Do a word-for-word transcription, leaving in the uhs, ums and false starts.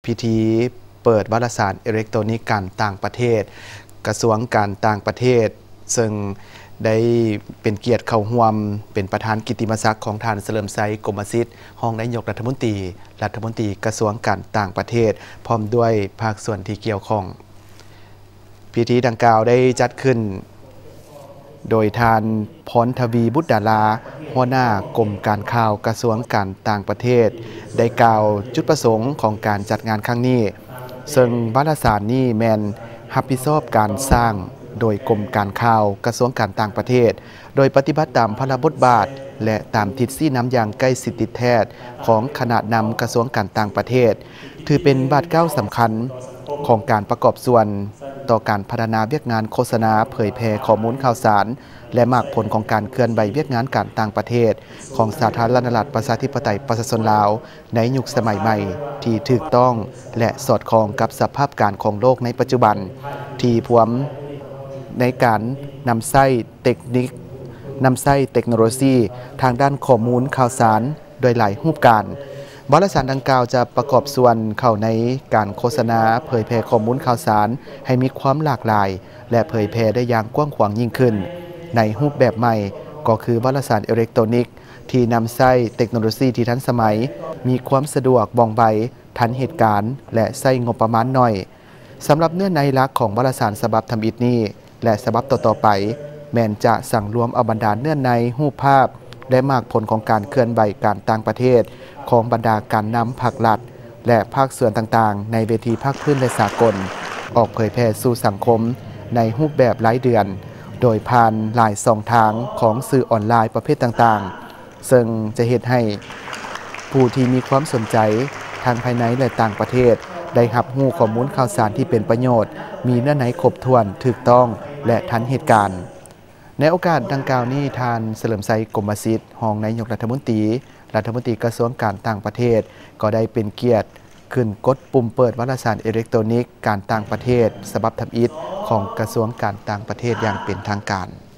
พิธีเปิดวารสารอิเล็กทรอนิกส์การต่างประเทศกระทรวงการต่างประเทศซึ่งได้เป็นเกียรติเข้าร่วมเป็นประธานกิตติมศักดิ์ของท่านเฉลิมชัยกมสิทธิ์รองนายกรัฐมนตรีรัฐมนตรีกระทรวงการต่างประเทศพร้อมด้วยภาคส่วนที่เกี่ยวข้องพิธีดังกล่าวได้จัดขึ้นโดยทานพรทวีบุตรดาราหัวหน้ากรมการข่าวกระทรวงการต่างประเทศได้กล่าวจุดประสงค์ของการจัดงานครั้งนี้ซึ่งวารสารนี้แมนรับผิดชอบการสร้างโดยกรมการข่าวกระทรวงการต่างประเทศโดยปฏิบัติตามพระบทบาทและตามทิศซี่น้ำอย่างใกล้สิทธิแท้ของคณะนำกระทรวงการต่างประเทศถือเป็นบาทเก้าสำคัญของการประกอบส่วนต่อการพัฒนาเวียกงานโฆษณาเผยแพร่ข้อมูลข่าวสารและมากผลของการเคลื่อนไหวเวียกงานการต่างประเทศของสาธารณรัฐประชาธิปไตยประชาชนลาวในยุคสมัยใหม่ที่ถูกต้องและสอดคล้องกับสภาพการของโลกในปัจจุบันที่พวมในการนำใช้เทคนิคนำใช้เทคโนโลยีทางด้านข้อมูลข่าวสารโดยหลายรูปการวารสารดังกล่าวจะประกอบส่วนเข้าในการโฆษณาเผยแพร่ข้อมูลข่าวสารให้มีความหลากหลายและเผยแพร่ได้อย่างกว้างขวางยิ่งขึ้นในรูปแบบใหม่ก็คือวารสารอิเล็กทรอนิกส์ที่นำใช้เทคโนโลยีที่ทันสมัยมีความสะดวกว่องไวทันเหตุการณ์และใช้งบประมาณน้อยสำหรับเนื้อในหลักของวารสารฉบับทำอิฐนี้และฉบับต่อๆไปแม้นจะสั่งรวมเอาบรรดาเนื้อในรูปภาพและมากผลของการเคลื่อนไหวการต่างประเทศของบรรดาการนำภาครัฐและภาคส่วนต่างๆในเวทีภาคพื้นและสากลออกเผยแพร่สู่สังคมในรูปแบบรายเดือนโดยผ่านหลายช่องทางของสื่อออนไลน์ประเภทต่างๆซึ่งจะเฮ็ดให้ผู้ที่มีความสนใจทางภายในและต่างประเทศได้รับรู้ข้อมูลข่าวสารที่เป็นประโยชน์มีเนื้อในครบถ้วนถูกต้องและทันเหตุการณ์ในโอกาสดังกล่าวนี้ทานเฉลิมชัยกมสิทธิ์รองนายกรัฐมนตรีรัฐมนตรีกระทรวงการต่างประเทศก็ได้เป็นเกียรติขึ้นกดปุ่มเปิดวารสารอิเล็กทรอนิกส์การต่างประเทศฉบับทำอิฐของกระทรวงการต่างประเทศอย่างเป็นทางการ